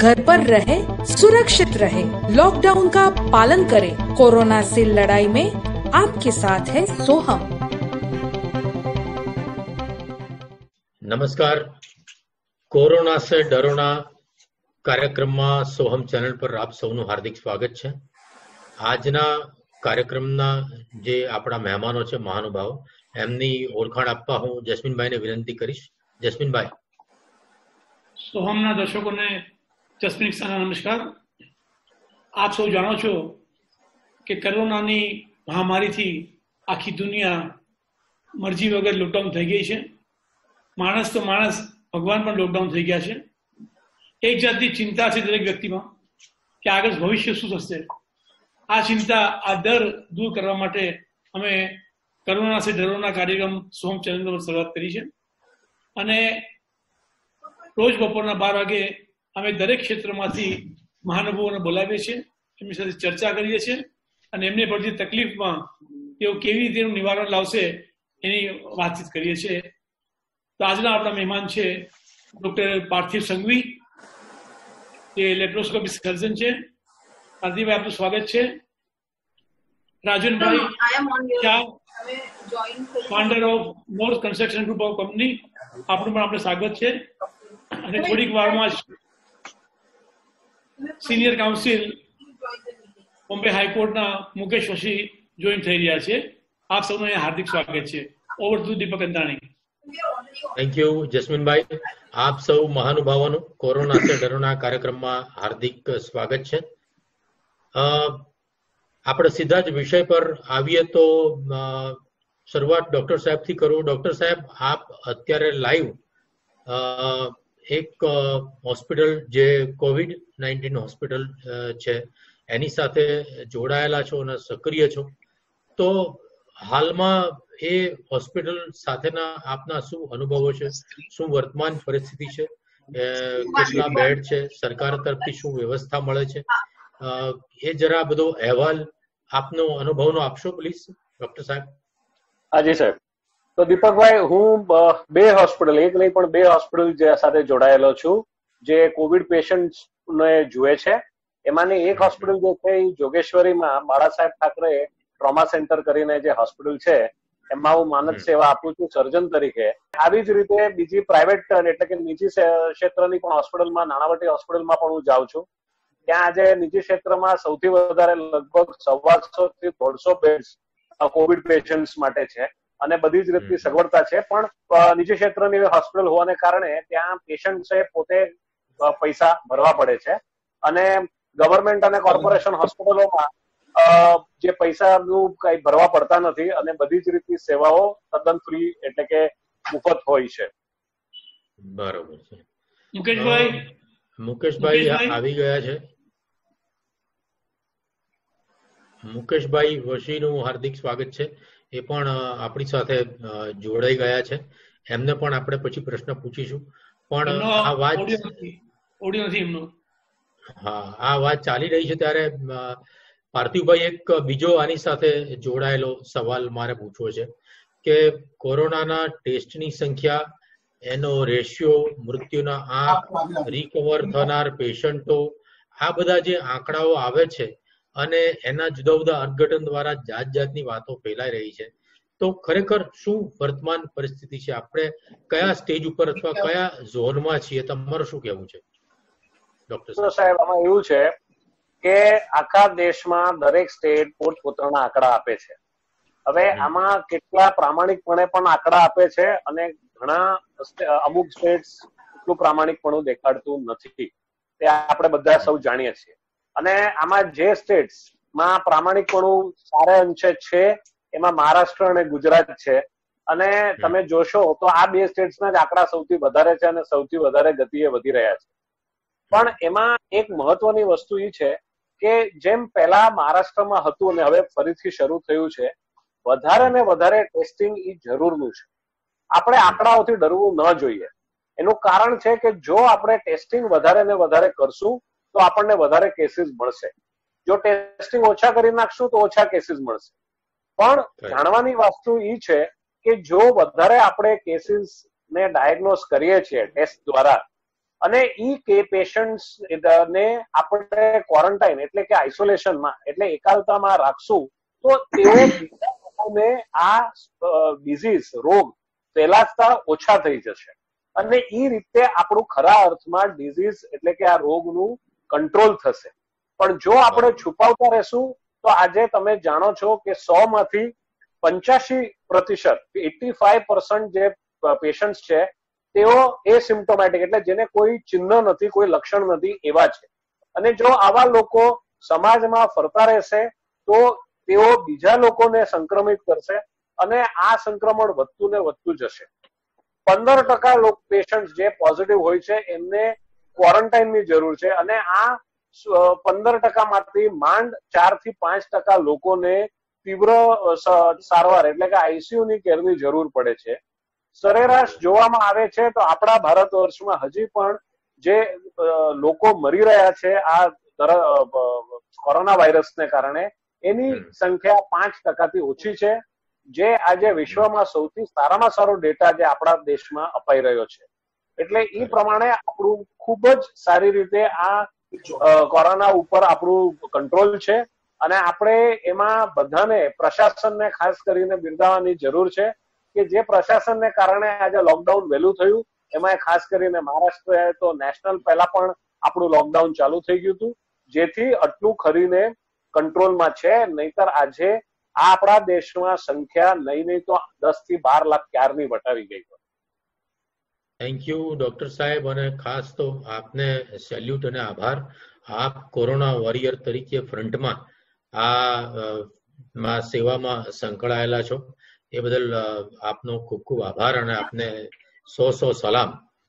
घर पर रहे, सुरक्षित रहे, लॉकडाउन का पालन करें। कोरोना से लड़ाई में आपके साथ है सोहम। નમસ્કાર, કોરોના સે ડરોના કાર્યક્રમમાં સોહમ ચેનલ પર આપ સૌનું હાર્દિક સ્વાગત છે. આજના કાર્યક્રમના જે આપણા મહેમાનો છે મહાનુભાવો, એમની ઓળખાણ આપવા હું જસ્મીનભાઈને વિનંતી કરીશ. જસ્મીનભાઈ. સોહમના દર્શકોને જસ્મીન સાના નમસ્કાર. આપ સૌ જાણો છો કે કોરોનાની મહામારીથી આખી દુનિયા મરજી વગર લોકડાઉન થઈ ગઈ છે. માણસ તો માણસ, ભગવાન પણ લોકડાઉન થઈ ગયા છે. એક જાતની ચિંતા છે દરેક વ્યક્તિમાં કે આગળ ભવિષ્ય શું થશે. આ ચિંતા, આ ડર દૂર કરવા માટે અમે કોરોના સે ડરોના કાર્યક્રમ સોહમ ચેનલ પર શરૂઆત કરી છે. અને રોજ બપોરના 12 વાગે અમે દરેક ક્ષેત્રમાંથી મહાનુભાવોને બોલાવીએ છીએ, એમની સાથે ચર્ચા કરીએ છીએ અને એમને પડતી તકલીફમાં તેઓ કેવી રીતે એનું નિવારણ લાવશે એની વાતચીત કરીએ છીએ. તો આજના આપણા મહેમાન છે ડોક્ટર પાર્થિવ સંઘવી, જે લેપ્રોસ્કોપી સર્જન છે. પાર્થિવભાઈ, આપનું સ્વાગત છે. રાજનભાઈ Shah, founder of North construction group of company, આપણું પણ આપણે સ્વાગત છે. અને થોડીક વારમાં સિનિયર કાઉન્સિલ બોમ્બે હાઈકોર્ટના મુકેશ વશી જોઈન થઈ રહ્યા છે. આપ સૌનું હાર્દિક સ્વાગત છે. Over to Deepak Antani. Thank you જસ્મીનભાઈ. આપ સૌ મહાનુભાવોનું કોરોના સે ડરોના કાર્યક્રમમાં હાર્દિક સ્વાગત છે. આપણે સીધા જ વિષય પર આવીએ તો શરૂઆત ડોક્ટર સાહેબથી કરું. ડોક્ટર સાહેબ, આપ અત્યારે લાઈવ એક હોસ્પિટલ જે COVID-19 હોસ્પિટલ છે એની સાથે જોડાયેલા છો અને સક્રિય છો. તો હાલમાં એ હોસ્પિટલ સાથેના આપના શું અનુભવો છે? શું વર્તમાન પરિસ્થિતિ છે? કેટલા બેડ છે? સરકાર તરફથી શું વ્યવસ્થા મળે છે? એ જરા બધો અહેવાલ આપનો અનુભવનો આપશો પ્લીઝ ડોક્ટર સાહેબ. હાજી સાહેબ. તો દીપકભાઈ, હું 2 હોસ્પિટલ, એક નહીં પણ 2 હોસ્પિટલ સાથે જોડાયેલો છું જે કોવિડ પેશન્ટને જુએ છે. એમાંની એક હોસ્પિટલ જે છે એ જોગેશ્વરીમાં બાળા સાહેબ ઠાકરે ટ્રોમા સેન્ટર કરીને જે હોસ્પિટલ છે એમાં હું માનદ સેવા આપું છું સર્જન તરીકે. આવી જ રીતે બીજી પ્રાઇવેટ એટલે કે નિજી ક્ષેત્રની પણ હોસ્પિટલમાં, નાણાવટી હોસ્પિટલમાં પણ હું જાઉં છું. ત્યાં આજે નિજી ક્ષેત્રમાં સૌથી વધારે લગભગ 125 થી 150 બેડ્સ કોવિડ પેશન્ટ્સ માટે છે અને બધી જ રીતની સગવડતા છે. પણ નિજી ક્ષેત્રની હોસ્પિટલ હોવાને કારણે ત્યાં પેશન્ટ્સે પોતે પૈસા ભરવા પડે છે અને ગવર્મેન્ટ અને કોર્પોરેશન હોસ્પિટલોમાં જે પૈસાનું કઈ ભરવા પડતા નથી અને બધી જ રીતની સેવાઓ તદ્દન ફ્રી એટલે કે મુફત હોય છે. બરોબર છે. મુકેશભાઈ આવી ગયા છે. મુકેશભાઈ વશીનું હાર્દિક સ્વાગત છે. એ પણ આપણી સાથે જોડાઈ ગયા છે. એમને પણ આપણે પછી પ્રશ્ન પૂછીશું. પણ આ વાત આ વાત ચાલી રહી છે ત્યારે પાર્થિવભાઈ, એક બીજો આની સાથે જોડાયેલો સવાલ મારે પૂછવો છે કે કોરોનાના ટેસ્ટની સંખ્યા, એનો રેશિયો, મૃત્યુના આંક, રિકવર થનાર પેશન્ટો, આ બધા જે આંકડાઓ આવે છે અને એના જુદા જુદા અર્થઘટન દ્વારા જાત જાતની વાતો ફેલાઈ રહી છે. તો ખરેખર શું વર્તમાન પરિસ્થિતિ છે? આપણે કયા સ્ટેજ ઉપર અથવા કયા ઝોનમાં છીએ? તમારું શું કહેવું છે ડોક્ટર સાહેબ? આમાં એવું છે કે આખા દેશમાં દરેક સ્ટેટ પોતપોતાના આંકડા આપે છે. હવે આમાં કેટલા પ્રામાણિકપણે પણ આંકડા આપે છે અને ઘણા અમુક સ્ટેટ્સ એટલું પ્રામાણિકપણું દેખાડતું નથી. તે આપણે બધા સૌ જાણીએ છીએ. અને આમાં જે સ્ટેટ્સમાં પ્રામાણિકપણું સારા અંશે છે એમાં મહારાષ્ટ્ર અને ગુજરાત છે. અને તમે જોશો તો આ 2 સ્ટેટ્સના જ આંકડા સૌથી વધારે છે અને સૌથી વધારે ગતિએ વધી રહ્યા છે. પણ એમાં એક મહત્વની વસ્તુ એ છે કે જેમ પહેલા મહારાષ્ટ્રમાં હતું અને હવે ફરીથી શરૂ થયું છે, વધારે ને વધારે ટેસ્ટિંગ એ જરૂરનું છે. આપણે આંકડાઓથી ડરવું ન જોઈએ. એનું કારણ છે કે જો આપણે ટેસ્ટિંગ વધારે ને વધારે કરશું તો આપણને વધારે કેસીસ મળશે. જો ટેસ્ટિંગ ઓછા કરી નાખશું તો ઓછા કેસીસ મળશે. પણ જાણવાની વસ્તુ એ છે કે જો વધારે આપણે કેસીસ ને ડાયગ્નોઝ કરીએ છીએ ટેસ્ટ દ્વારા અને ઈ પેશન્ટ્સ ને આપણે ક્વોરન્ટાઇન એટલે કે આઇસોલેશનમાં એટલે એકાંતમાં રાખશું તો તેઓ બીજા લોકોને આ ડિઝીઝ રોગ ફેલાતા ઓછા થઈ જશે અને ઈ રીતે આપણું ખરા અર્થમાં ડિઝીઝ એટલે કે આ રોગનું કંટ્રોલ થશે. પણ જો આપણે છુપાવતા રહેશું તો આજે તમે જાણો છો કે 100 માંથી 85% 85% જે પેશન્ટ છે તેઓ એસિમ્પ્ટોમેટિક એટલે જેને કોઈ ચિહ્ન નથી, કોઈ લક્ષણ નથી એવા છે. અને જો આવા લોકો સમાજમાં ફરતા રહેશે તો તેઓ બીજા લોકોને સંક્રમિત કરશે અને આ સંક્રમણ વધતું ને વધતું જશે. 15% પેશન્ટ જે પોઝિટિવ હોય છે એમને ક્વોરન્ટાઇનની જરૂર છે અને આ 15% માંથી માંડ 4 થી 5% લોકોને તીવ્ર સારવાર એટલે કે આઈસીયુ ની કેરની જરૂર પડે છે. સરેરાશ જોવામાં આવે છે તો આપણા ભારત વર્ષમાં હજી પણ જે લોકો મરી રહ્યા છે આ કોરોના વાયરસને કારણે એની સંખ્યા 5% થી ઓછી છે, જે આજે વિશ્વમાં સૌથી સારામાં સારો ડેટા જે આપણા દેશમાં અપાઈ રહ્યો છે. એટલે એ પ્રમાણે આપણું ખૂબ જ સારી રીતે આ કોરોના ઉપર આપણું કંટ્રોલ છે અને આપણે એમાં બધાને પ્રશાસનને ખાસ કરીને બિરદાવવાની જરૂર છે કે જે પ્રશાસનને કારણે આજે લોકડાઉન વહેલું થયું. એમાં ખાસ કરીને મહારાષ્ટ્ર તો નેશનલ પહેલા પણ આપણું લોકડાઉન ચાલુ થઈ ગયું હતું, જેથી આટલું ખરીને કંટ્રોલમાં છે. નહીતર આજે આ આપણા દેશમાં સંખ્યા નહીં તો 10 થી 12 લાખ ક્યારની વટાવી ગઈ હોય. થેન્ક યુ ડોક્ટર સાહેબ, અને ખાસ તો આપને સેલ્યુટ અને આભાર. આપ કોરોના વોરિયર તરીકે ફ્રન્ટમાં આ સેવામાં સંકળાયેલા છો એ બદલ આપનો ખૂબ ખૂબ આભાર અને આપને 100 સલામ.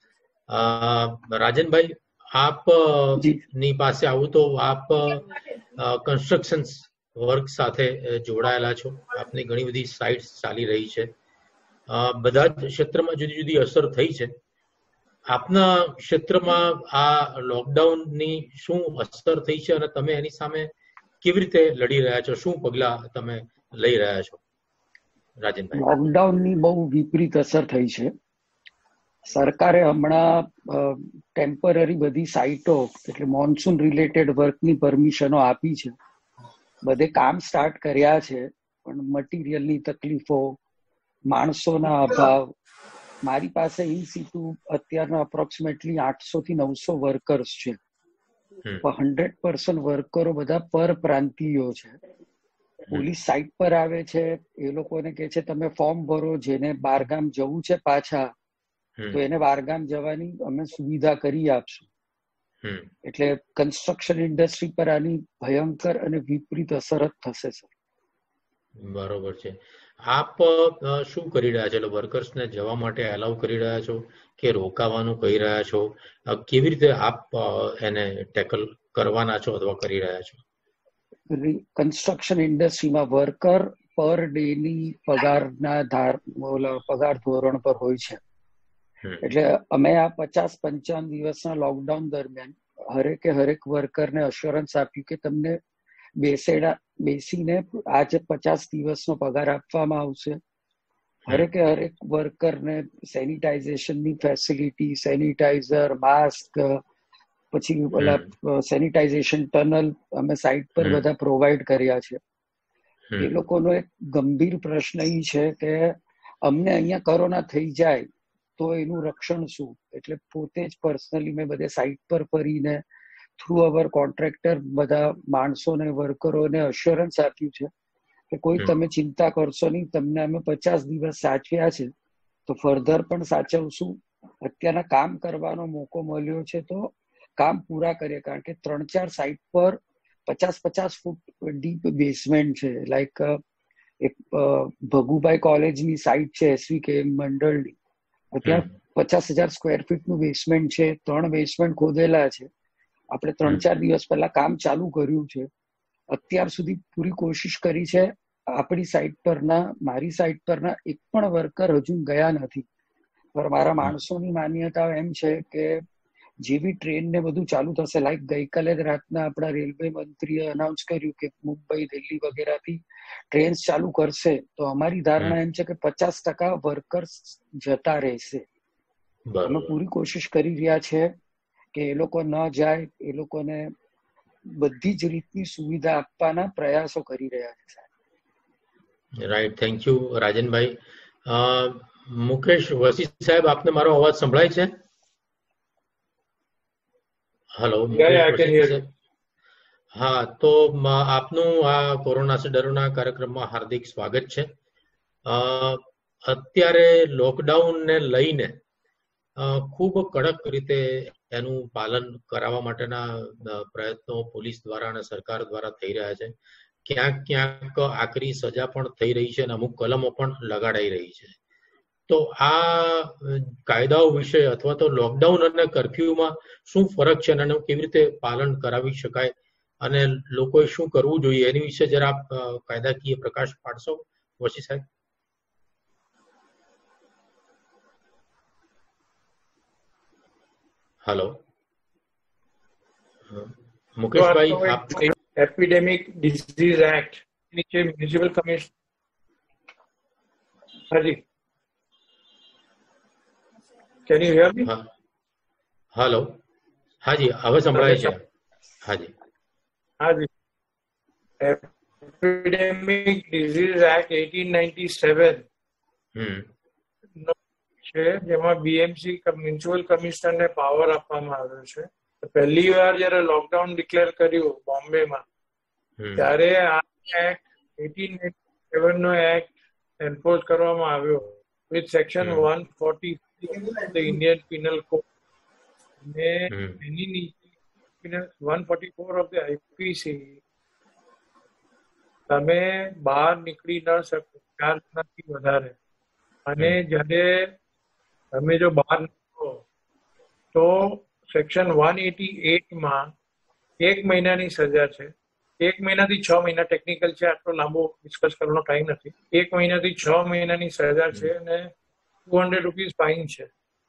રાજનભાઈ, આપ ની પાસે આવું તો આપ કન્સ્ટ્રક્શન વર્ક સાથે જોડાયેલા છો, આપની ઘણી બધી સાઇટ્સ ચાલી રહી છે, બધા જ ક્ષેત્રમાં જુદી જુદી અસર થઈ છે. આપના ક્ષેત્રમાં આ લોકડાઉનની શું અસર થઈ છે અને તમે એની સામે કેવી રીતે લડી રહ્યા છો, શું પગલા તમે લઈ રહ્યા છો? રાજનભાઈ, લોકડાઉનની બહુ વિપરીત અસર થઈ છે. સરકારે હમણાં ટેમ્પરરી બધી સાઇટો એટલે મોન્સૂન રિલેટેડ વર્કની પરમિશનો આપી છે, બધે કામ સ્ટાર્ટ કર્યા છે, પણ મટીરિયલની તકલીફો, માણસોના અભાવ. મારી પાસે ઇન સિટુ અત્યારના અપ્રોક્સિમેટલી 800 થી 900 વર્કર્સ છે, પણ 100% વર્કરો બધા પરપ્રાંતિયો છે. પોલીસ સાઇટ પર આવે છે, એ લોકોને કે છે તમે ફોર્મ ભરો, જેને બહારગામ જવું છે પાછા તો એને બહારગામ જવાની અમે સુવિધા કરી આપશું. એટલે કન્સ્ટ્રક્શન ઇન્ડસ્ટ્રી પર આની ભયંકર અને વિપરીત અસર જ થશે સર. બરોબર છે. આપ શું કરી રહ્યા છો? વર્કર્સને જવા માટે એલાઉ કરી રહ્યા છો કે રોકાવાનું કહી રહ્યા છો? કેવી રીતે આપ એને ટેકલ કરવાના છો અથવા કરી રહ્યા છો? કન્સ્ટ્રક્શન ઇન્ડસ્ટ્રીમાં વર્કર પર ડેની પગારના પગાર ધોરણ પર હોય છે. એટલે અમે આ 50-55 દિવસના લોકડાઉન દરમિયાન હરેક વર્કરને અશ્યોરન્સ આપ્યું કે તમને બેસીને આજે 50 દિવસનો પગાર આપવામાં આવશે. હરેક વર્કરને સેનિટાઇઝેશનની ફેસિલિટી, સેનિટાઇઝર, માસ્ક, પછી ઓલા સેનિટાઇઝેશન ટનલ અમે સાઇટ પર બધા પ્રોવાઈડ કર્યા છે. એ લોકોનો એક ગંભીર પ્રશ્ન એ છે કે અમને અહીંયા કોરોના થઈ જાય તો એનું રક્ષણ શું? એટલે પોતે જ પર્સનલી મેં બધે સાઇટ પર ફરીને થ્રુ અવર કોન્ટ્રાક્ટર બધા માણસોને, વર્કરોને અશ્યોરન્સ આપ્યું છે કે કોઈ તમે ચિંતા કરશો નહીં, તમને અમે 50 દિવસ સાચવ્યા છે તો ફર્ધર પણ સાચવશું. અત્યારના કામ કરવાનો મોકો મળ્યો છે તો કામ પૂરા કરીએ, કારણ કે 3-4 સાઇટ પર 50-50 ફૂટ ડીપ બેસમેન્ટ છે. લાઈક એક ભગુભાઈ કોલેજની સાઇટ છે એસવીકે મંડળની, ત્યાં 50,000 સ્ક્વેર ફીટનું બેસમેન્ટ છે, 3 બેસમેન્ટ ખોદેલા છે. આપણે 3-4 દિવસ પહેલા કામ ચાલુ કર્યું છે. અત્યાર સુધી પૂરી કોશિશ કરી છે. આપણી સાઇટ પરના, મારી સાઇટ પરના એક પણ વર્કર હજુ ગયા નથી. પર મારા માણસોની માન્યતા એમ છે કે જેવી ટ્રેન ને બધું ચાલુ થશે, લાઈક ગઈકાલે જ રાતના આપણા રેલવે મંત્રીએ અનાઉન્સ કર્યું કે મુંબઈ, દિલ્હી વગેરેથી ટ્રેન્સ ચાલુ કરશે, તો અમારી ધારણા એમ છે કે 50% વર્કર્સ જતા રહેશે. અમે પૂરી કોશિશ કરી રહ્યા છે કે એ લોકો ન જાય, એ લોકોને બધી જ રીતની સુવિધા આપવાના પ્રયાસો કરી રહ્યા છે. રાઈટ, થેન્ક યુ રાજનભાઈ. મુકેશ વસી સાહેબ, આપને મારો અવાજ સંભળાય છે? હેલો મુકેશ વસી સાહેબ. હા, તો આપનું આ કોરોના સે ડરોના કાર્યક્રમમાં હાર્દિક સ્વાગત છે. અત્યારે લોકડાઉનને લઈને ખૂબ કડક રીતે એનું પાલન કરાવવા માટેના પ્રયત્નો પોલીસ દ્વારા અને સરકાર દ્વારા થઈ રહ્યા છે. ક્યાંક ક્યાંક આકરી સજા પણ થઈ રહી છે અને અમુક કલમો પણ લગાડાઈ રહી છે. તો આ કાયદાઓ વિશે અથવા તો લોકડાઉન અને કર્ફ્યુમાં શું ફરક છે અને એનું કેવી રીતે પાલન કરાવી શકાય અને લોકોએ શું કરવું જોઈએ એની વિશે જરા આપ કાયદાકીય પ્રકાશ પાડશો વસી સાહેબ? હેલો મુકેશભાઈ, આપ એપિડેમિક ડિઝીઝ એક્ટ નીચે મ્યુનિસિપલ કમિશન. હાજી, can you hear me? Hello, હાજી હવે સંભળાય છે. હાજી હાજી, એપિડેમિક ડિઝીઝ એક્ટ 1897 છે, જેમાં બીએમસી મ્યુનિસિપલ કમિશનરને પાવર આપવામાં આવ્યો છે. પહેલી વાર જયારે લોકડાઉન ડિક્લેર કર્યું બોમ્બેમાં, ત્યારે આ એક્ટ 1897 નો એક્ટ એન્ફોર્સ કરવામાં આવ્યો with section 140 the Indian penal code અને એની નીચે 144 ઓફ ધ આઈપીસી. તમે બહાર નીકળી ન શકો 4 જણાથી વધારે, અને જયારે તમે જો બહાર નીકળો તો સેક્શન 188 માં 1 મહિનાની સજા છે. 1 મહિનાથી 6 મહિના ટેકનિકલ છે, આટલો લાંબો ડિસ્કસ કરવાનો ટાઈમ નથી. 1 મહિનાથી 6 મહિનાની સજા છે અને 200 રૂપીસ ફાઇન છે.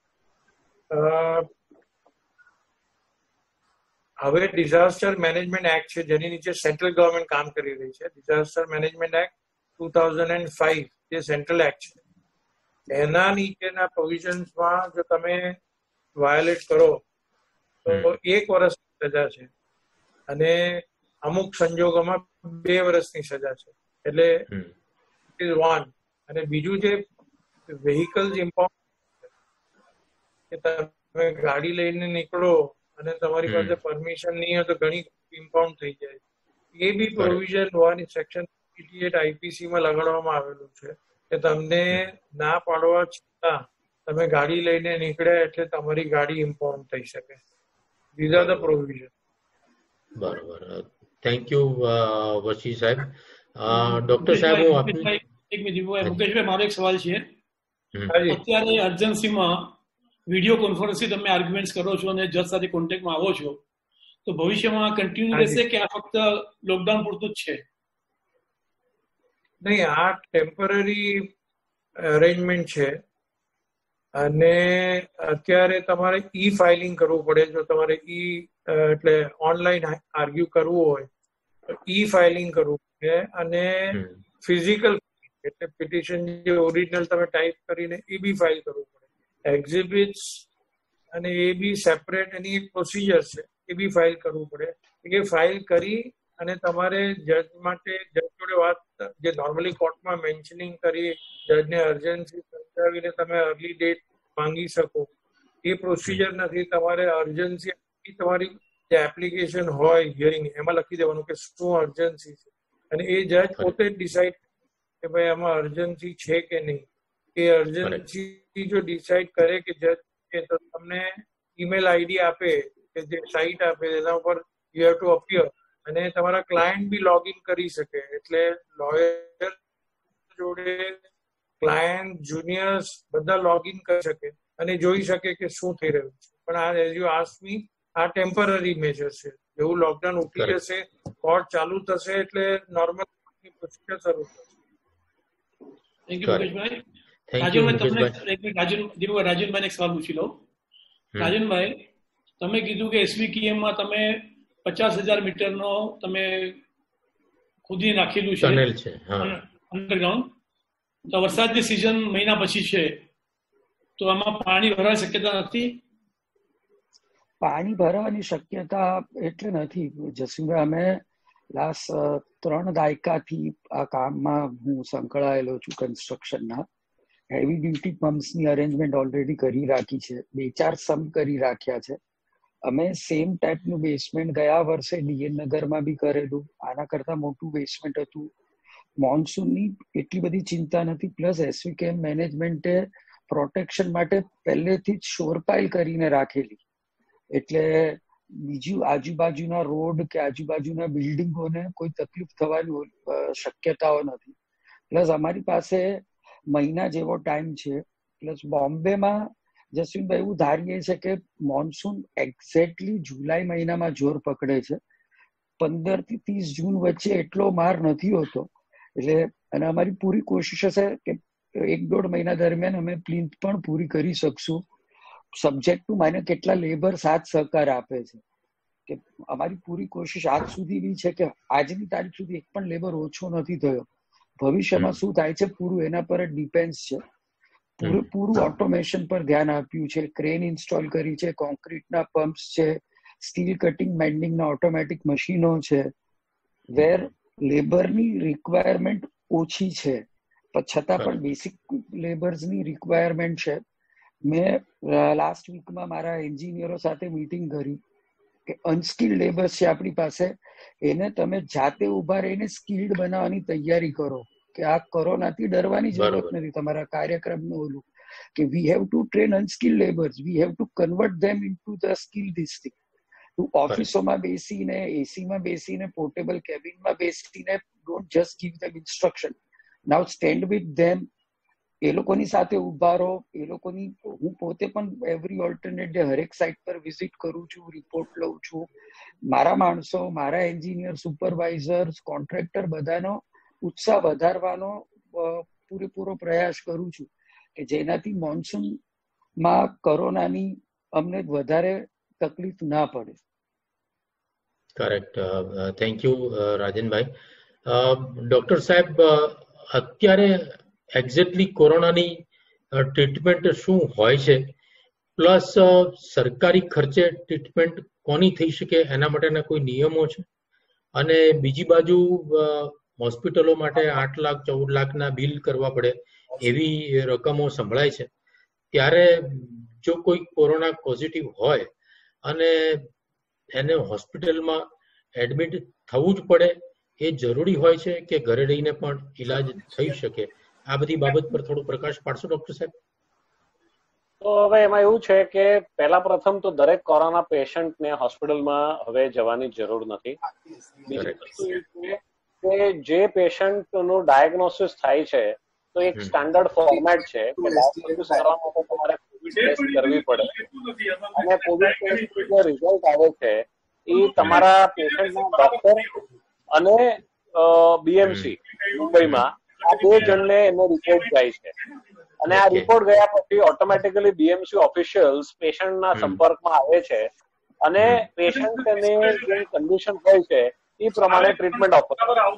હવે ડિઝાસ્ટર મેનેજમેન્ટ એક્ટ છે, જેની નીચે સેન્ટ્રલ ગવર્મેન્ટ કામ કરી રહી છે. ડિઝાસ્ટર મેનેજમેન્ટ એક્ટ 2005 જે સેન્ટ્રલ એક્ટ છે, એના નીચેના પ્રોવિઝન્સમાં જો તમે વાયોલેટ કરો તો 1 વર્ષની સજા છે અને અમુક સંજોગોમાં 2 વર્ષની સજા છે. એટલે ઇટ ઇઝ 1. અને બીજું જે વેહિકલ્સ ઇમ્પાઉન્ડ, કે તમે ગાડી લઈને નીકળો અને તમારી પાસે પરમિશન નહીં હોય તો ઘણી ઇમ્પાઉન્ડ થઈ જાય. એ બી પ્રોવિઝન 1 સેક્શન 88 આઈપીસી માં લગાડવામાં આવેલું છે કે તમને ના પાડવા છતાં તમે ગાડી લઈને નીકળ્યા એટલે તમારી ગાડી ઇમ્પાઉન્ડ થઈ શકે. These are the provision. બરોબર, થેન્ક યુ વસી સાહેબ. ડોક્ટર સાહેબ, હું એક મિનિટ મુકેશભાઈ, મારો એક સવાલ છે. અત્યારે અર્જન્સીમાં વિડીયો કોન્ફરન્સથી તમે આર્ગ્યુમેન્ટ કરો છો અને જજ સાથે કોન્ટેક્ટમાં આવો છો, તો ભવિષ્યમાં કન્ટિન્યુ રહેશે કે આ ફક્ત લોકડાઉન પૂરતું જ છે? નહીં, આ ટેમ્પરરી અરેન્જમેન્ટ છે અને અત્યારે તમારે ઈ ફાઇલિંગ કરવું પડે. જો તમારે એટલે ઓનલાઈન આર્ગ્યુ કરવું હોય તો ઈ ફાઇલિંગ કરવું પડે, અને ફિઝિકલ એટલે પિટિશન જે ઓરિજિનલ તમે ટાઈપ કરીને એ બી ફાઇલ કરવું પડે. એક્ઝિબિટ્સ અને એ બી સેપરેટ એની એક પ્રોસિજર છે, એ બી ફાઇલ કરવું પડે. એ ફાઇલ કરી અને તમારે જજ માટે જજ જોડે વાત, જે નોર્મલી કોર્ટમાં મેન્શનિંગ કરી જજને અર્જન્સી સમજાવીને તમે અર્લી ડેટ માંગી શકો, એ પ્રોસિજર નથી. તમારે અર્જન્સી તમારી જે એપ્લિકેશન હોય હિયરિંગ, એમાં લખી દેવાનું કે શું અર્જન્સી છે, અને એ જજ પોતે જ ડિસાઇડ કે ભાઈ આમાં અર્જન્સી છે કે નહીં. એ અર્જન્સી જો ડિસાઇડ કરે કે જજ છે તો તમને ઈમેલ આઈડી આપે કે જે સાઇટ આપે, એના ઉપર યુ હેવ ટુ અપિયર, અને તમારા ક્લાયન્ટ બી લોગ ઇન કરી શકે. એટલે લોયર જોડે ક્લાયન્ટ, જુનિયર્સ બધા લોગ ઇન કરી શકે અને જોઈ શકે કે શું થઈ રહ્યું છે. પણ આ એઝ યુ આસ્ક મી, આ ટેમ્પરરી મેજર છે. જેવું લોકડાઉન ઉઠી જશે, કોર્ટ ચાલુ થશે એટલે નોર્મલ પ્રોસિજર શરૂ થશે. થેન્ક યુ મુકેશભાઈ. રાજનભાઈ એક સવાલ પૂછી લઉં. રાજનભાઈ, તમે કીધું કે એસવીકેએમમાં તમે 50,000 મીટરનો તમે ખોદી નાખેલું છે અંડરગ્રાઉન્ડ. તો વરસાદની સિઝન મહિના પછી છે, તો આમાં પાણી ભરાવાની શક્યતા નથી? પાણી ભરાવાની શક્યતા એટલે નથી જસીનભાઈ. અમે લાસ્ટ 3 દાયકાથી આ કામમાં હું સંકળાયેલો છું. કન્સ્ટ્રક્શનના હેવી ડ્યુટી પમ્પ્સની અરેન્જમેન્ટ ઓલરેડી કરી રાખી છે, 2-4 સમ કરી રાખ્યા છે. અમે સેમ ટાઈપનું બેસમેન્ટ ગયા વર્ષે ડીએન નગરમાં બી કરેલું. આના કરતા મોટું બેસમેન્ટ હતું. મોન્સૂનની એટલી બધી ચિંતા નથી. પ્લસ એસવીકેએમ મેનેજમેન્ટે પ્રોટેક્શન માટે પહેલેથી જ શોરપાઇલ કરીને રાખેલી, એટલે બીજું આજુબાજુના રોડ કે આજુબાજુના બિલ્ડિંગોને કોઈ તકલીફ થવાની શક્યતાઓ નથી. પ્લસ અમારી પાસે મહિના જેવો ટાઈમ છે. પ્લસ બોમ્બેમાં જસવીનભાઈ એવું ધારીએ છે કે મોન્સૂન એક્ઝેક્ટલી જુલાઈ મહિનામાં જોર પકડે છે. 15 થી 30 જૂન વચ્ચે એટલો માર નથી હોતો. એટલે અને અમારી પૂરી કોશિશ હશે કે 1-1.5 મહિના દરમિયાન અમે પ્લિન્થ પણ પૂરી કરી શકશું. સબ્જેક્ટ ટુ માને કેટલા લેબર સાથ સહકાર આપે છે. કે અમારી પૂરી કોશિશ આજ સુધી બી છે કે આજની તારીખ સુધી એક પણ લેબર ઓછો નથી થયો. ભવિષ્યમાં શું થાય છે પૂરું એના પર જ ડિપેન્ડ છે. પૂરું ઓટોમેશન પર ધ્યાન આપ્યું છે. ક્રેન ઇન્સ્ટોલ કરી છે, કોન્ક્રીટના પમ્પ્સ છે, સ્ટીલ કટિંગ મેન્ડિંગના ઓટોમેટિક મશીનો છે. વેર લેબરની રિક્વાયરમેન્ટ ઓછી છે છતાં પણ બેસિક લેબર્સની રિક્વાયરમેન્ટ છે. મેં લાસ્ટ વીકમાં મારા એન્જિનિયરો સાથે મીટિંગ કરી કે અનસ્કિલ્ડ લેબર્સ છે આપણી પાસે, એને તમે જાતે ઉભા રહીને સ્કિલ્ડ બનાવવાની તૈયારી કરો. કે આ કોરોનાથી ડરવાની જરૂરત નથી. તમારા કાર્યક્રમનું ઓલું કે we have to train unskilled labours, we have to convert them into the skill this thing. તું ઓફિસોમાં બેસીને, એસીમાં બેસીને, પોર્ટેબલ કેબિનમાં બેસીને don't just give them instruction. Now stand with them. એ લોકોની સાથે ઉભા રહો. એ લોકોની હું પોતે પણ એવરી ઓલ્ટરનેટ ડે હરેક સાઇટ પર વિઝિટ કરું છું, રિપોર્ટ લઉં છું. મારા માણસો, મારા એન્જિનિયર, સુપરવાઇઝર્સ, કોન્ટ્રાક્ટર બધાનો ઉત્સાહ વધારવાનો પૂરેપૂરો પ્રયાસ કરું છું કે જેનાથી મોન્સૂનમાં કોરોનાની અમને વધારે તકલીફ ના પડે. કરેક્ટ. થેન્ક યુ રાજનભાઈ. ડોક્ટર સાહેબ, અત્યારે એક્ઝેક્ટલી કોરોનાની ટ્રીટમેન્ટ શું હોય છે, પ્લસ સરકારી ખર્ચે ટ્રીટમેન્ટ કોની થઈ શકે એના માટેના કોઈ નિયમો છે? અને બીજી બાજુ હોસ્પિટલો માટે 8 લાખ 14 લાખના બિલ કરવા પડે એવી રકમો સંભળાય છે. ત્યારે જો કોઈ કોરોના પોઝિટિવ હોય અને એને હોસ્પિટલમાં એડમિટ થવું જ પડે, એ જરૂરી હોય છે કે ઘરે રહીને પણ ઈલાજ થઈ શકે? આ બધી બાબત પર થોડો પ્રકાશ પાડશો ડોક્ટર સાહેબ? તો હવે એમાં એવું છે કે પહેલા પ્રથમ તો દરેક કોરોના પેશન્ટને હોસ્પિટલમાં હવે જવાની જરૂર નથી. બીજી વસ્તુ એ છે કે જે પેશન્ટનું ડાયગ્નોસિસ થાય છે તો એક સ્ટાન્ડર્ડ ફોર્મેટ છે કે ડાયગ્નોસિસ કરવા માટે તમારે કોવિડ ટેસ્ટ કરવી પડે, અને કોવિડ ટેસ્ટ જે રિઝલ્ટ આવે છે એ તમારા પેશન્ટના ડોક્ટર અને બીએમસી મુંબઈમાં આ 2 જણને એનો રિપોર્ટ જાય છે. અને આ રિપોર્ટ ગયા પછી ઓટોમેટિકલી બીએમસી ઓફિશિયલ્સ પેશન્ટના સંપર્કમાં આવે છે અને પેશન્ટને જે કન્ડિશન હોય છે એ પ્રમાણે ટ્રીટમેન્ટ ઓફર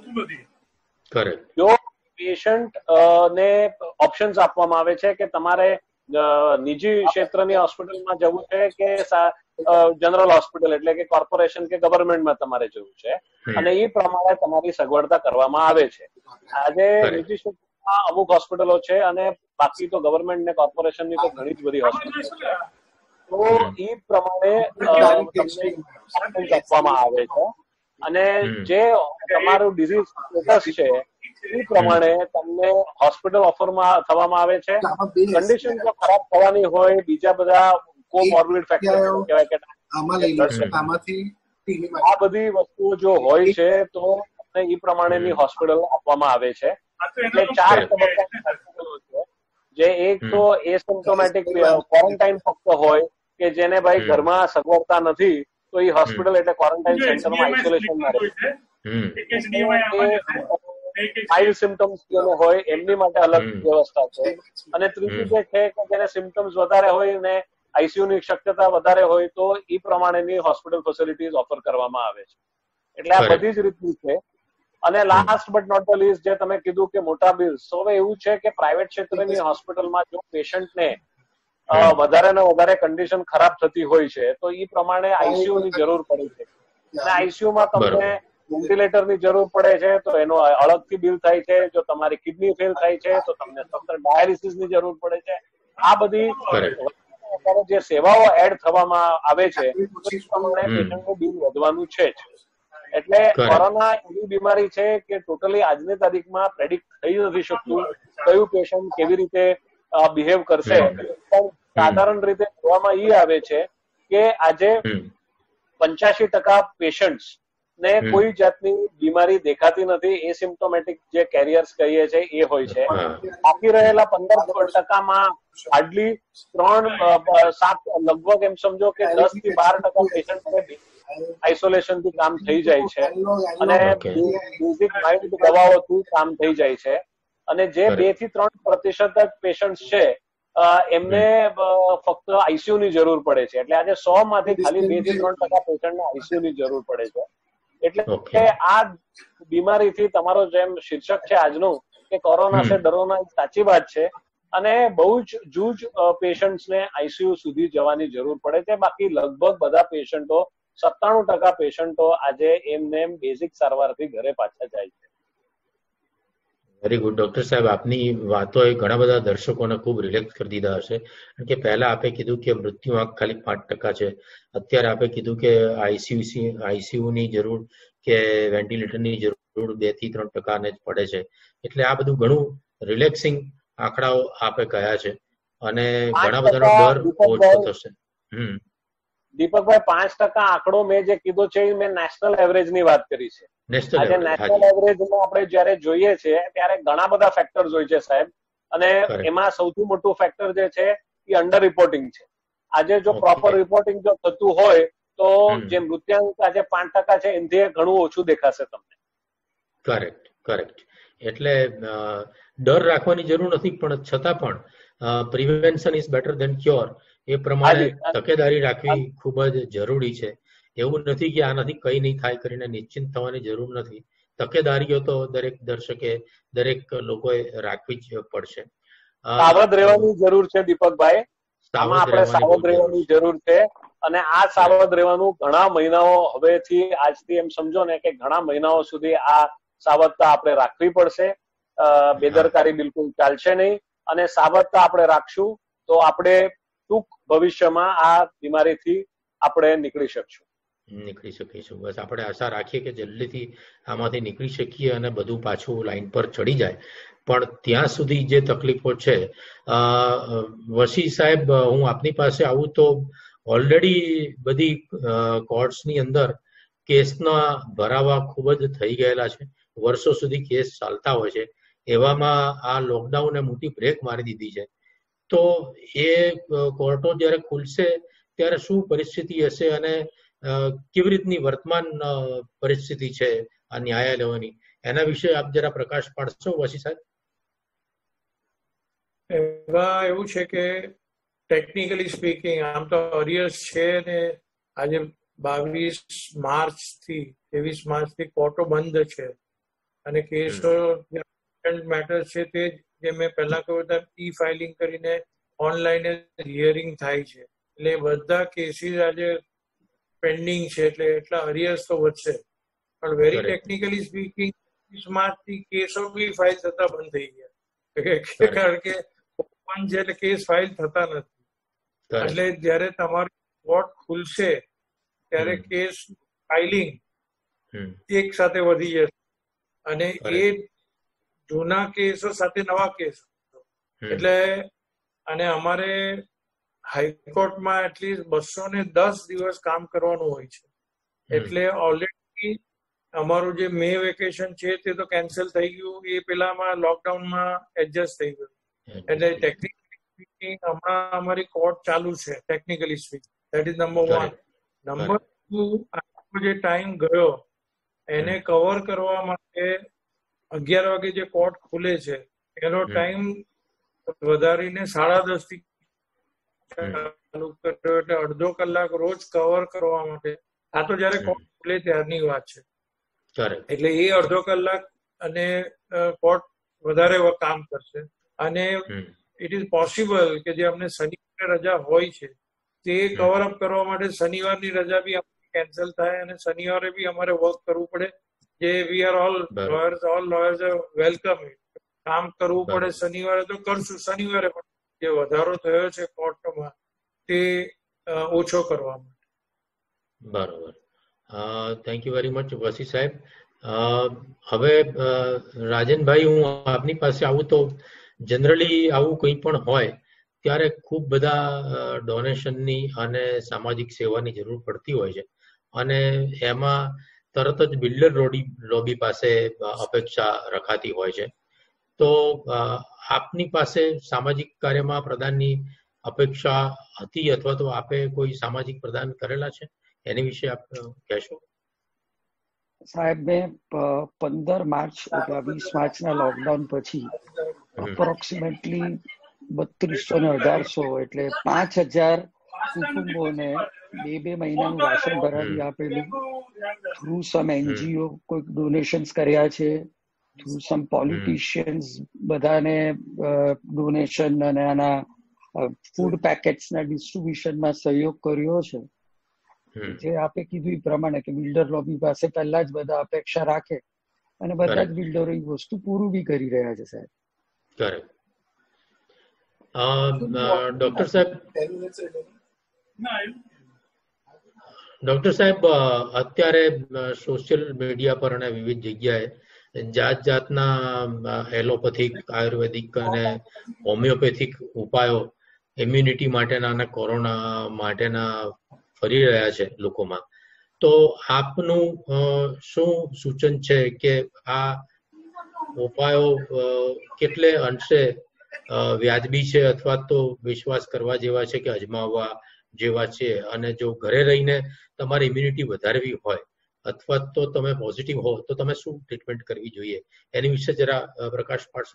કરે. જો પેશન્ટ ને ઓપ્શન્સ આપવામાં આવે છે કે તમારે નિજી ક્ષેત્રની હોસ્પિટલમાં જવું છે કે જનરલ હોસ્પિટલ એટલે કે કોર્પોરેશન કે ગવર્મેન્ટમાં તમારે જવું છે, અને એ પ્રમાણે તમારી સગવડતા કરવામાં આવે છે. આજે નિજી ક્ષેત્રમાં અમુક હોસ્પિટલો છે અને બાકી તો ગવર્મેન્ટ ને કોર્પોરેશનની તો ઘણી જ બધી હોસ્પિટલો છે. તો એ પ્રમાણે તમને આપવામાં આવે છે અને જે તમારું ડિઝીઝ સ્ટેટસ છે એ પ્રમાણે તમને હોસ્પિટલ ઓફરમાં થવામાં આવે છે. કન્ડિશન જો ખરાબ થવાની હોય, બીજા બધા કોમોર્બિડ ફેક્ટર કહેવાય કે આ બધી વસ્તુઓ જો હોય છે તો તમને એ પ્રમાણેની હોસ્પિટલ આપવામાં આવે છે. એટલે 4 તબક્કાની હોસ્પિટલો છે, જે એક તો એસિમ્પ્ટોમેટિક ક્વોરન્ટાઇન ફક્ત હોય કે જેને ભાઈ ઘરમાં સગવડતા નથી તો એ હોસ્પિટલ એટલે ક્વોરન્ટાઇન સેન્ટરમાં આઇસોલેશનમાં રહે. માઇલ્ડ સિમ્ટમ્સ જેને હોય એમની માટે અલગ વ્યવસ્થા છે. અને ત્રીજું જે છે કે જેને સિમ્ટમ્સ વધારે હોય ને આઈસીયુની શક્યતા વધારે હોય તો એ પ્રમાણેની હોસ્પિટલ ફેસિલિટીઝ ઓફર કરવામાં આવે છે. એટલે આ બધી જ રીતની છે. અને last but not the least જે તમે કીધું કે મોટા બિલ્સ, તો હવે એવું છે કે પ્રાઇવેટ ક્ષેત્રની હોસ્પિટલમાં જો પેશન્ટને વધારે ને વધારે કન્ડિશન ખરાબ થતી હોય છે તો એ પ્રમાણે આઈસીયુ ની જરૂર પડે છે. અને આઈસીયુમાં તમને વેન્ટિલેટર ની જરૂર પડે છે તો એનો અલગથી બિલ થાય છે. જો તમારી કિડની ફેલ થાય છે તો તમને સતત ડાયાલિસિસ ની જરૂર પડે છે. આ બધી જે સેવાઓ એડ થવામાં આવે છે એ પ્રમાણે પેશન્ટનું બિલ વધવાનું છે જ. એટલે કોરોના એવી બીમારી છે કે ટોટલી આજની તારીખમાં પ્રેડિક્ટ થઈ નથી શકતું કયું પેશન્ટ કેવી રીતે બિહેવ કરશે. પણ સાધારણ રીતે જોવામાં એ આવે છે કે આજે 85% પેશન્ટ્સ ને કોઈ જાતની બીમારી દેખાતી નથી. એસિમ્પ્ટોમેટિક જે કેરિયર્સ કહીએ છીએ એ હોય છે. બાકી રહેલા 15%માં હાર્ડલી 3-7 લગભગ એમ સમજો કે 10 થી 12% પેશન્ટ આઇસોલેશન થી કામ થઈ જાય છે અને બેઝિક માઇન્ડ દવાઓથી કામ થઈ જાય છે. અને જે 2 થી 3% પેશન્ટ છે એમને ફક્ત આઈસીયુ ની જરૂર પડે છે. એટલે આજે 100 માંથી ખાલી 2 થી 3% પેશન્ટને આઈસીયુ ની જરૂર પડે છે. એટલે આ બીમારીથી તમારો જેમ શીર્ષક છે આજનું કે કોરોના સે ડરોના, સાચી વાત છે. અને બહુ જ જૂજ પેશન્ટ્સને આઈસીયુ સુધી જવાની જરૂર પડે છે. બાકી લગભગ બધા પેશન્ટો 97% પેશન્ટો આજે એમને બેઝિક સારવારથી ઘરે પાછા જાય છે. વેરી ગુડ ડોક્ટર સાહેબ, આપની વાતોએ ઘણા બધા દર્શકોને ખૂબ રિલેક્સ કરી દીધા હશે. કે પહેલા આપે કીધું કે મૃત્યુઆંક ખાલી 5% છે, અત્યારે આપે કીધું કે આઈસીયુની જરૂર કે વેન્ટિલેટરની જરૂર 2 થી 3% ને જ પડે છે. એટલે આ બધું ઘણું રિલેક્સિંગ આંકડાઓ આપે કહ્યા છે અને ઘણા બધાનો ડર ઓછો થશે. દીપકભાઈ, 5% આંકડો મેં જે કીધો છે એ મેં નેશનલ એવરેજ ની વાત કરી છે. આજે નેશનલ એવરેજમાં આપણે જયારે જોઈએ છીએ ત્યારે ઘણા બધા ફેક્ટર્સ હોય છે સાહેબ, અને એમાં સૌથી મોટું ફેક્ટર જે છે એ અંડર રિપોર્ટિંગ છે. આજે જો પ્રોપર રિપોર્ટિંગ જો થતું હોય તો જે મૃત્યુઆંક આજે 5% છે એનાથી ઘણું ઓછું દેખાશે તમને. કરેક્ટ. એટલે ડર રાખવાની જરૂર નથી, પણ છતાં પણ prevention is better than cure એ પ્રમાણે તકેદારી રાખવી ખૂબ જ જરૂરી છે. એવું નથી કે આનાથી કઈ નહીં થાય કરીને નિશ્ચિંત થવાની જરૂર નથી. તકેદારીઓ તો દરેક દર્શકે, દરેક લોકોએ રાખવી જ પડશે. સાવધ રહેવાની જરૂર છે દીપકભાઈ. આમાં આપણે સાવધ રહેવાની જરૂર છે. અને આ સાવધ રહેવાનું ઘણા મહિનાઓ હવેથી, આજથી એમ સમજો ને કે ઘણા મહિનાઓ સુધી આ સાવધતા આપણે રાખવી પડશે. બેદરકારી બિલકુલ ચાલશે નહીં. અને સાવધતા આપણે રાખશું તો આપણે ટૂંક ભવિષ્યમાં આ બીમારીથી આપણે નીકળી શકીશું. બસ આપણે આશા રાખીએ કે જલ્દીથી આમાંથી નીકળી શકીએ અને બધું પાછું લાઈન પર ચડી જાય. પણ ત્યાં સુધી જે તકલીફો છે, વસી સાહેબ, હું આપની પાસે આવું તો ઓલરેડી બધી કોર્ટ્સની અંદર કેસના ભરાવા ખૂબ જ થઈ ગયેલા છે. વર્ષો સુધી કેસ ચાલતા હોય છે. એવામાં આ લોકડાઉને મોટી બ્રેક મારી દીધી છે. તો એ કોર્ટો જ્યારે ખુલશે ત્યારે શું પરિસ્થિતિ હશે અને કેવી રીતની વર્તમાન પરિસ્થિતિ છે આ ન્યાયાલયોની, એના વિશે આપ જરા પ્રકાશ પાડશો વસી સાહેબ? એમાં એવું છે કે ટેકનિકલી સ્પીકિંગ આમ તો અરિયર્સ છે ને આજે 22 માર્ચથી 23 માર્ચથી કોર્ટો બંધ છે અને કેસો મેટર છે તે જે મેં પહેલા કહ્યું તેમ ઈ ફાઇલિંગ કરીને ઓનલાઈન હિયરિંગ થાય છે. એટલે બધા કેસીસ આજે પેન્ડિંગ છે. એટલે એટલા અરિયર્સ તો વધશે. પણ વેરી ટેકનિકલી સ્પીકિંગ 20 માર્ચથી કેસો બી ફાઇલ થતા બંધ થઈ ગયા. કારણ કે ઓપન છે એટલે કેસ ફાઇલ થતા નથી. એટલે જયારે તમારું કોર્ટ ખુલશે ત્યારે કેસ ફાઇલિંગ એક સાથે વધી જશે અને એ જૂના કેસો સાથે નવા કેસ. એટલે અને અમારે હાઈકોર્ટમાં એટલીસ્ટ 210 દિવસ કામ કરવાનું હોય છે. એટલે ઓલરેડી અમારું જે મે વેકેશન છે તે તો કેન્સલ થઈ ગયું. એ પેલામાં લોકડાઉનમાં એડજસ્ટ થઈ ગયું. એટલે ટેકનિકલી સ્પીકિંગ હમણાં અમારી કોર્ટ ચાલુ છે. Technically speaking that is number 1. Number 2, જે ટાઈમ ગયો એને કવર કરવા માટે 11 વાગે જે કોર્ટ ખુલે છે એનો ટાઈમ વધારીને 10:30 થી ચાલુ કર્યો. એટલે અડધો કલાક રોજ કવર કરવા માટે. આ તો જયારે કોર્ટ ખુલે ત્યારની વાત છે. એટલે એ અડધો કલાક અને કોર્ટ વધારે કામ કરશે. અને ઇટ ઇઝ પોસિબલ કે જે અમને શનિ રજા હોય છે તે કવર અપ કરવા માટે શનિવારની રજા બી કેન્સલ થાય અને શનિવારે બી અમારે વર્ક કરવું પડે. જે we are all lawyers welcome. કામ કરવું પડે શનિવારે તો કરશું. શનિવારે પણ જે વધારો થયો છે કોર્ટમાં તે ઓછો કરવા માટે. બરોબર. થેન્ક યુ વેરી મચ વસી સાહેબ. હવે રાજનભાઈ, હું આપની પાસે આવું તો જનરલી આવું કંઈ પણ હોય ત્યારે ખૂબ બધા ડોનેશનની અને સામાજિક સેવાની જરૂર પડતી હોય છે અને એમાં તરત જ બિલ્ડર લોબી પાસે અપેક્ષા રખાતી હોય છે. તો આપની પાસે સામાજિક કાર્યમાં પ્રદાનની અપેક્ષા હતી અથવા તો આપે કોઈ સામાજિક પ્રદાન કરેલા છે, એની વિશે આપ કહેશો? સાહેબ, મેં 15 માર્ચ 20 માર્ચના લોકડાઉન પછી અપ્રોક્સિમેટલી 3200 ને 1800 એટલે 5000 કુટુંબોને 2 મહિનાનું રાશન ભરાવી આપેલું. થ્રુ સમ એનજીઓ કોઈ ડોનેશન્સ કર્યા છે, થ્રુ સમ પોલિટિશિયન્સ બધાને ડોનેશન અને આના ફૂડ પેકેટ્સના ડિસ્ટ્રીબ્યુશનમાં સહયોગ કર્યો છે. જે આપે કીધું એ પ્રમાણે કે બિલ્ડર લોબી પાસે પહેલા જ બધા અપેક્ષા રાખે અને બધા જ બિલ્ડરો એ વસ્તુ પૂરું બી કરી રહ્યા છે સાહેબ. ડોક્ટર સાહેબ, અત્યારે સોશિયલ મીડિયા પર અને વિવિધ જગ્યાએ જાત જાતના એલોપેથિક, આયુર્વેદિક અને હોમિયોપેથિક ઉપાયો ઇમ્યુનિટી માટેના અને કોરોના માટેના ફરી રહ્યા છે લોકોમાં. તો આપનું શું સૂચન છે કે આ ઉપાયો કેટલે અંશે વ્યાજબી છે અથવા તો વિશ્વાસ કરવા જેવા છે કે અજમાવવા જેવા છે? અને જો ઘરે રહીને તમારી ઇમ્યુનિટી વધારવી હોય અથવા તો તમે પોઝિટિવ હો તો તમે શું ટ્રીટમેન્ટ કરવી જોઈએ, એની વિશે જરા પ્રકાશ પાડશો?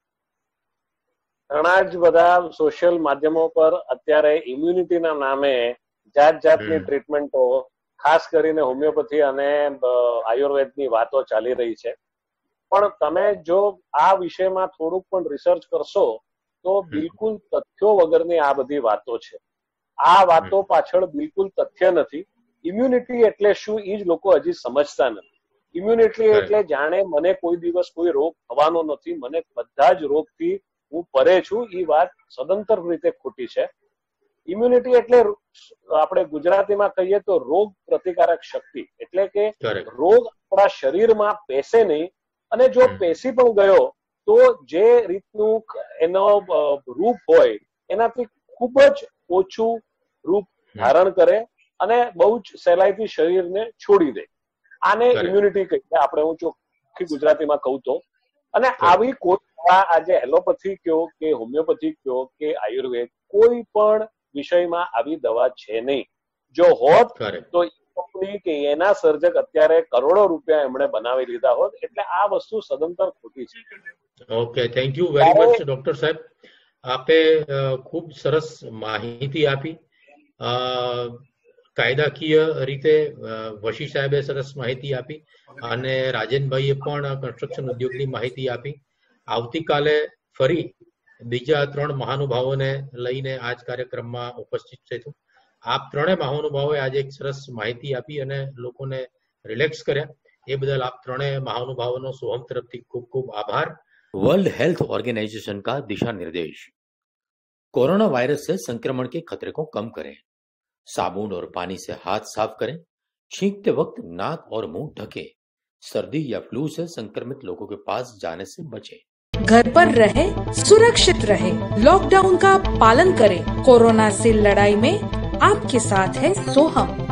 ઘણા જ બધા સોશિયલ માધ્યમો પર અત્યારે ઇમ્યુનિટીના નામે જાત જાતની ટ્રીટમેન્ટો, ખાસ કરીને હોમિયોપેથી અને આયુર્વેદની વાતો ચાલી રહી છે. પણ તમે જો આ વિષયમાં થોડુંક પણ રિસર્ચ કરશો તો બિલકુલ તથ્યો વગરની આ બધી વાતો છે. આ વાતો પાછળ બિલકુલ તથ્ય નથી. ઇમ્યુનિટી એટલે શું એ જ લોકો હજી સમજતા નથી. ઇમ્યુનિટી એટલે જાણે મને કોઈ દિવસ કોઈ રોગ થવાનો નથી, મને બધા જ રોગથી હું પરે છું, એ વાત સદંતર રીતે ખોટી છે. ઇમ્યુનિટી એટલે આપણે ગુજરાતીમાં કહીએ તો રોગ પ્રતિકારક શક્તિ. એટલે કે રોગ આપણા શરીરમાં પેસે નહીં, અને જો પેસી પણ ગયો તો જે રીતનું એનો રૂપ હોય એનાથી ખૂબ જ ઓછું રૂપ ધારણ કરે અને બહુ જ સહેલાઈથી શરીરને છોડી દે. આને ઇમ્યુનિટી કહીએ આપણે, હું ચોખ્ખી ગુજરાતીમાં કહું તો. અને આવી કોઈ આજે એલોપેથી કયો કે હોમિયોપેથી કયો કે આયુર્વેદ, કોઈ પણ વિષયમાં આવી દવા છે નહીં. જો હોત તો કંપની કે એના સર્જક અત્યારે કરોડો રૂપિયા એમણે બનાવી લીધા હોત. એટલે આ વસ્તુ સદંતર ખોટી છે. Okay, thank you very much doctor સાહેબ. આપે ખૂબ સરસ માહિતી આપી. કાયદાકીય રીતે વશી સાહેબે સરસ માહિતી આપી અને રાજનભાઈએ પણ કન્સ્ટ્રક્શન ઉદ્યોગની માહિતી આપી. આવતીકાલે ફરી બીજા 3 મહાનુભાવોને લઈને આ જ કાર્યક્રમમાં ઉપસ્થિત થઈશું. આપ 3 મહાનુભાવોએ આજે એક સરસ માહિતી આપી અને લોકોને રિલેક્સ કર્યા. એ બદલ આપ 3 મહાનુભાવોનો સોહમ તરફથી ખૂબ ખૂબ આભાર. वर्ल्ड हेल्थ ऑर्गेनाइजेशन का दिशा निर्देश: कोरोना वायरस से संक्रमण के खतरे को कम करें, साबुन और पानी से हाथ साफ करें, छींकते वक्त नाक और मुंह ढकें, सर्दी या फ्लू से संक्रमित लोगों के पास जाने से बचें। घर पर रहे, सुरक्षित रहे, लॉकडाउन का पालन करें। कोरोना से लड़ाई में आपके साथ है सोहम।